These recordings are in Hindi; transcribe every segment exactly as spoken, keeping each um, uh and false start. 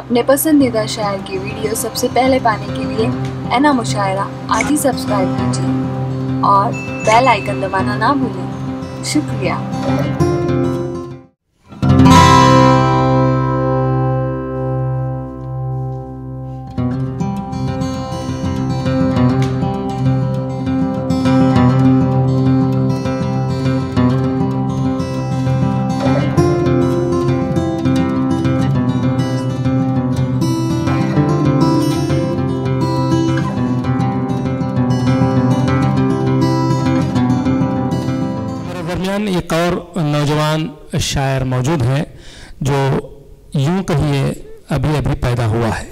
अपने पसंदीदा शायर की वीडियो सबसे पहले पाने के लिए एना मुशायरा आज ही सब्सक्राइब कीजिए और बेल आइकन दबाना ना भूलें। शुक्रिया। दरमियान एक और नौजवान शायर मौजूद हैं जो यूं कहिए अभी अभी पैदा हुआ है।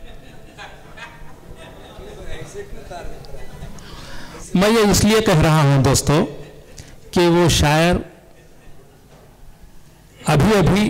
मैं ये इसलिए कह रहा हूं दोस्तों कि वो शायर अभी अभी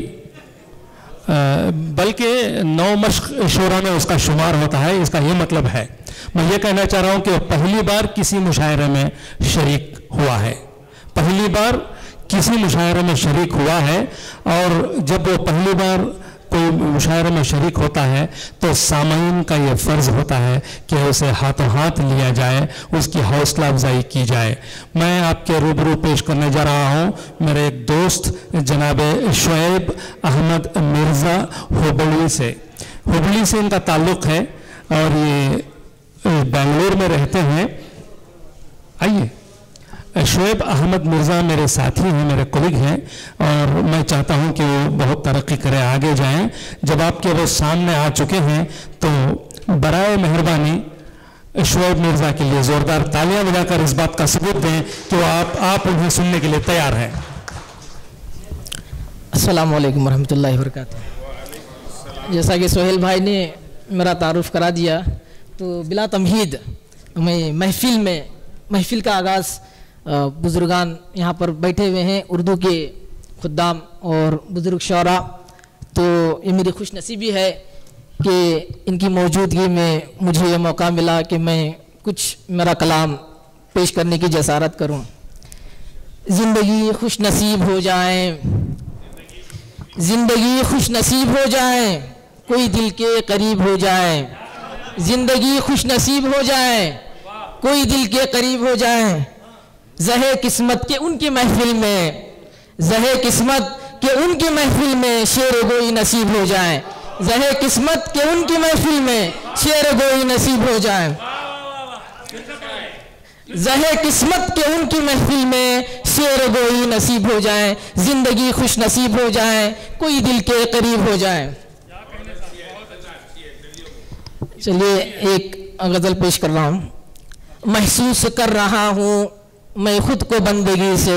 बल्कि नौ मश्क शोरा में उसका शुमार होता है। इसका ये मतलब है, मैं ये कहना चाह रहा हूं कि वो पहली बार किसी मुशायरे में शरीक हुआ है, पहली बार किसी मुशायरे में शरीक हुआ है। और जब वो पहली बार कोई मुशायरे में शरीक होता है तो सामाईन का ये फ़र्ज़ होता है कि उसे हाथों हाथ लिया जाए, उसकी हौसला अफजाई की जाए। मैं आपके रूबरू पेश करने जा रहा हूँ मेरे एक दोस्त जनाब शुएब अहमद मिर्ज़ा हुबली से। हुबली से इनका ताल्लुक़ है और ये बेंगलोर में रहते हैं। आइए, शुएब अहमद मिर्ज़ा मेरे साथी हैं, मेरे कोलिग हैं और मैं चाहता हूं कि वो बहुत तरक्की करें, आगे जाएं। जब आपके वो सामने आ चुके हैं तो बराए मेहरबानी शुएब मिर्ज़ा के लिए ज़ोरदार तालियां बजाकर इस बात का सबूत दें कि वो आप आप उन्हें सुनने के लिए तैयार हैं। अस्सलामु अलैकुम वरहमतुल्लाहि वबरकातुहू। जैसा कि सोहेल भाई ने मेरा तारुफ़ करा दिया तो बिला तमहीद मैं महफिल में महफिल का आगाज़ बुज़ुर्गान यहाँ पर बैठे हुए हैं, उर्दू के खुद्दाम और बुज़ुर्ग शौरा, तो ये मेरी खुश नसीबी है कि इनकी मौजूदगी में मुझे ये मौका मिला कि मैं कुछ मेरा कलाम पेश करने की जसारत करूँ। ज़िंदगी खुश नसीब हो जाए, ज़िंदगी खुश नसीब हो जाए, कोई दिल के करीब हो जाए। ज़िंदगी खुश नसीब हो जाए, कोई दिल के करीब हो जाए। ज़हे किस्मत के उनकी महफिल में, ज़हे किस्मत के उनकी महफिल में शेर गोई नसीब हो जाए। ज़हे किस्मत के उनकी महफिल में शेर गोई नसीब हो जाए। ज़हे किस्मत के उनकी महफिल में शेर गोई नसीब हो जाए। ज़िंदगी खुश नसीब हो जाए, कोई दिल के करीब हो जाए। चलिए एक गज़ल पेश कर रहा हूँ। महसूस कर रहा हूँ मैं खुद को बंदगी से,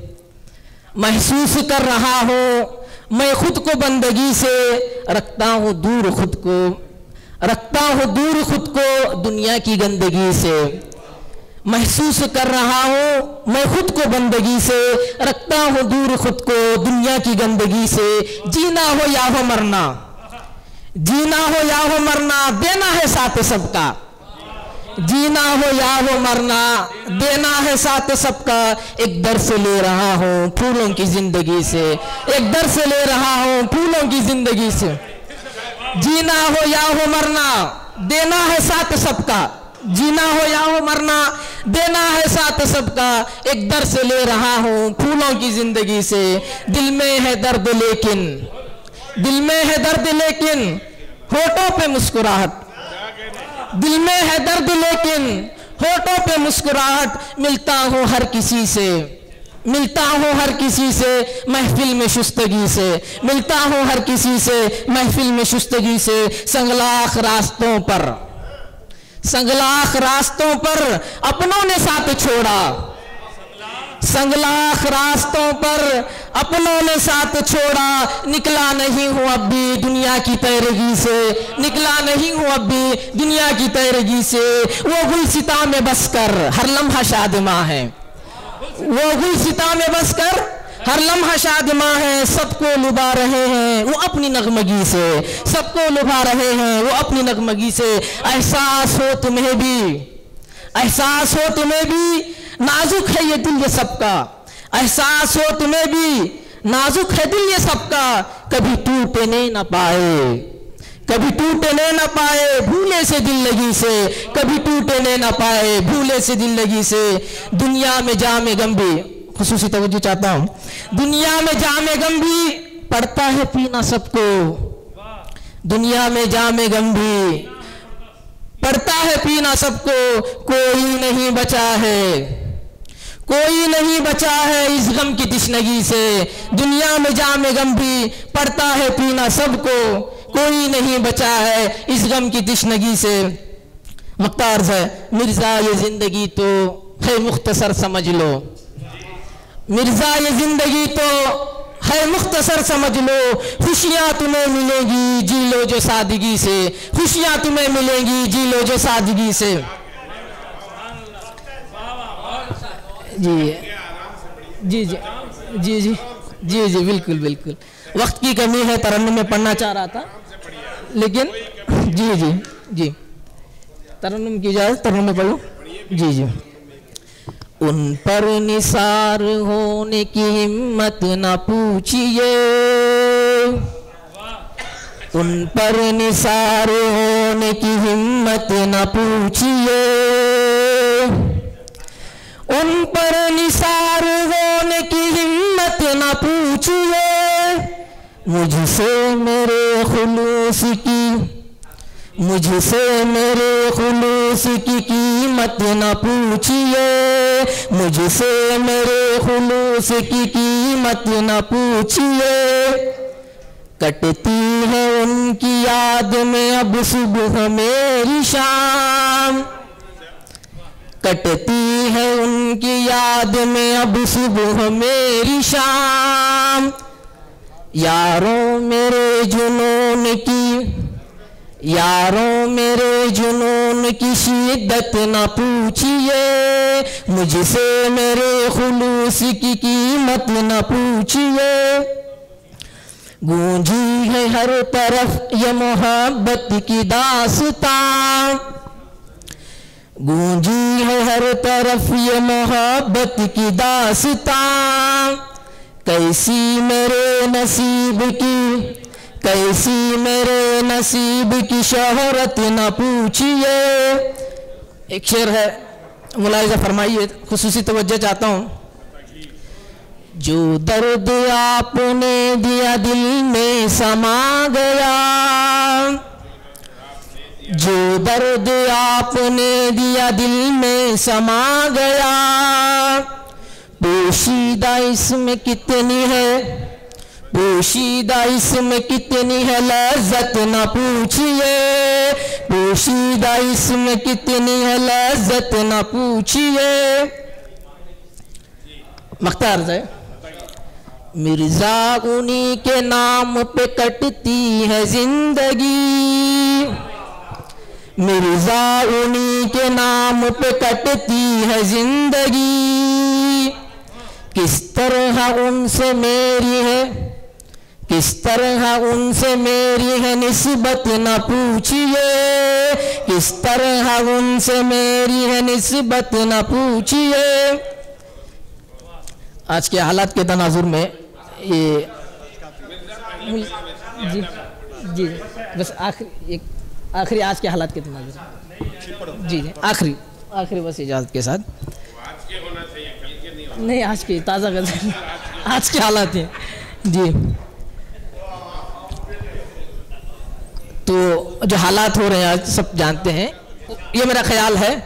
महसूस कर रहा हूँ मैं खुद को बंदगी से, रखता हूँ दूर खुद को, रखता हूँ दूर खुद को दुनिया की गंदगी से। महसूस कर रहा हूँ मैं खुद को बंदगी से, रखता हूँ दूर खुद को दुनिया की गंदगी से। जीना हो या हो मरना, जीना हो या हो मरना, देना है साथ सबका। जीना हो या हो मरना, देना है साथ सबका। एक दर्स ले रहा हूँ फूलों की जिंदगी से, एक दर्स ले रहा हूँ फूलों की जिंदगी से। जीना हो या हो मरना, देना है साथ सबका। जीना हो या हो मरना, देना है साथ सबका। एक दर्स ले रहा हूँ फूलों की जिंदगी से। दिल में है दर्द लेकिन, दिल में है दर्द लेकिन होठों पे मुस्कुराहट। दिल में है दर्द लेकिन होठों पे मुस्कुराहट। मिलता हूँ हर किसी से, मिलता हूँ हर किसी से महफिल में शुस्तगी से। मिलता हूँ हर किसी से महफिल में शुस्तगी से। संगलाख रास्तों पर, संगलाख रास्तों पर अपनों ने साथ छोड़ा। संगलाख रास्तों पर अपनों ने साथ छोड़ा। निकला नहीं हूँ अब भी दुनिया की तैरगी से, निकला नहीं हूँ अब भी दुनिया की तैरगी से। वो गुलसिता में बसकर हर लम्हा शादिमा है, वो गुलसिता में बसकर हर लम्हा शादिमा है। सबको लुभा रहे हैं वो अपनी नगमगी से, सबको लुभा रहे हैं वो अपनी नगमगी से। एहसास हो तुम्हें भी, एहसास हो तुम्हें भी नाजुक है ये दिल ये सबका। एहसास हो तुम्हें भी नाजुक है दिल ये सबका। कभी टूटने न पाए, कभी टूटने न पाए भूले से दिल लगी से, कभी टूटने न पाए भूले से दिल लगी से। दुनिया में जामे गम भी, खुसूसी तवज्जो चाहता हूं, दुनिया में जामे गम भी पड़ता है पीना सबको, दुनिया में जामे गम भी पड़ता है पीना सबको। कोई नहीं बचा है, कोई नहीं बचा है इस गम की तिश्नगी से। दुनिया में जामे गम भी पड़ता है पीना सबको, कोई नहीं बचा है इस गम की तिश्नगी से। मुख्तार है मिर्जा ये जिंदगी तो है मुख्तसर समझ लो, मिर्जा ये जिंदगी तो है मुख्तसर समझ लो। खुशियां तुम्हें मिलेंगी जी लो जो सादगी से, खुशियां तुम्हें मिलेंगी जी लो जो सादगी से। जी जी जी जी जी जी जी बिल्कुल बिल्कुल। वक्त की कमी है, तरन्नुम में पढ़ना चाह रहा था लेकिन जी जी जी तरन्नुम की इजाज़त, तरन्नुम में पढ़ो। जी जी। उन पर निसार होने की हिम्मत न पूछिए, उन पर निसार होने की हिम्मत न पूछिए, उन पर निसार होने की हिम्मत न पूछिए। मुझसे मेरे खुलूस की, मुझसे मेरे खुलूस की कीमत न पूछिए, मुझसे मेरे खुलूस की कीमत न पूछिए। कटती है उनकी याद में अब सुबह मेरी शाम, कटती है उनकी याद में अब सुबह मेरी शाम। यारों मेरे जुनून की, यारों मेरे जुनून की शिद्दत न पूछिए, मुझसे मेरे खुलूस की कीमत न पूछिए। गूंजी है हर तरफ ये मोहब्बत की दास्तां, गूंजी है हर तरफ ये मोहब्बत की दास्तां। कैसी मेरे नसीब की, कैसी मेरे नसीब की शोहरत न पूछिए। एक शेर है, मुलाहिजा फरमाइए, खुसूसी तवज्जो चाहता हूँ। जो दर्द आपने दिया दिल में समा गया, जो दर्द आपने दिया दिल में समा गया। पोशीदा इसमें कितनी है, पोशीदा इसमें कितनी है लज्जत न पूछिए, पोशीदा इसमें कितनी है लज्जत न पूछिए। मुख्तार है मिर्जा उन्हीं के नाम पे कटती है जिंदगी, मिर्जा उन्हीं के नाम पे कटती है जिंदगी। किस तरह उनसे मेरी है, किस तरह उनसे मेरी है निस्बत न पूछिए, किस तरह उनसे मेरी है निस्बत न पूछिए। आज के हालात के तनाजुर में ये जी जी बस आखिरी एक आखिरी आज के हालात के तनाजुर जी जी आखिरी आखिरी बस इजाज़त के साथ। नहीं आज की ताज़ा गज़ल आज के हालात हैं जी। तो जो हालात हो रहे हैं आज सब जानते हैं, ये मेरा ख्याल है।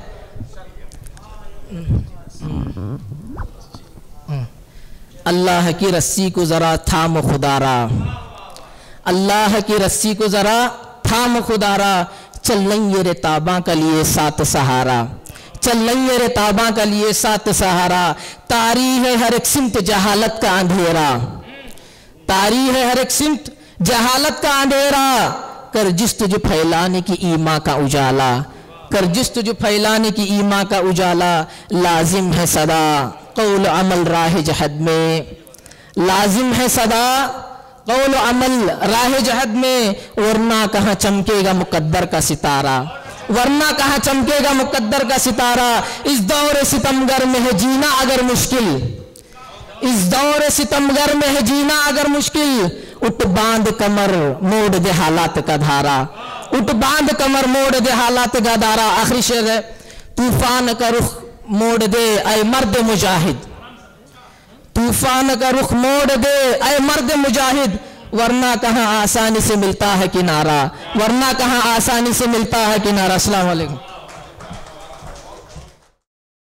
अल्लाह की रस्सी को ज़रा थाम खुदारा, अल्लाह की रस्सी को ज़रा थाम खुदारा। चल नहीं रे ताबा का लिए सात सहारा, चल नहीं रे ताबा का लिए सात सहारा। तारी है हर एक सिमत जहालत का अंधेरा, तारी है हर एक सिमत जहालत का अंधेरा। कर जिस्तुजू फैलाने की ईमा का उजाला, कर जिस्तुजू फैलाने की ईमा का उजाला। लाजिम है सदा कौल अमल राह जहद में, लाजिम है सदा कौल अमल राह जहद में। वरना कहाँ चमकेगा मुकद्दर का सितारा, वरना कहाँ चमकेगा मुकद्दर का सितारा। इस दौर सितमगर में है जीना अगर मुश्किल, इस दौर सितमगर में है जीना अगर मुश्किल। उठ बांध कमर मोड़ दे हालात का धारा, उठ बांध कमर मोड़ दे हालात गदारा। आखिरी शेर है, तूफान का रुख मोड़ दे ऐ मर्द मुजाहिद, तूफान का रुख मोड़ दे ऐ मर्द मुजाहिद, वरना कहाँ आसानी से मिलता है किनारा, वरना कहाँ आसानी से मिलता है किनारा। अस्सलाम वालेकुम।